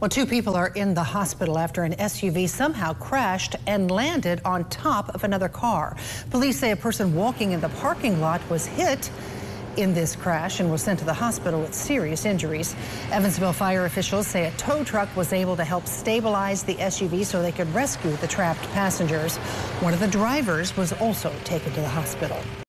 Well, two people are in the hospital after an SUV somehow crashed and landed on top of another car. Police say a person walking in the parking lot was hit in this crash and was sent to the hospital with serious injuries. Evansville fire officials say a tow truck was able to help stabilize the SUV so they could rescue the trapped passengers. One of the drivers was also taken to the hospital.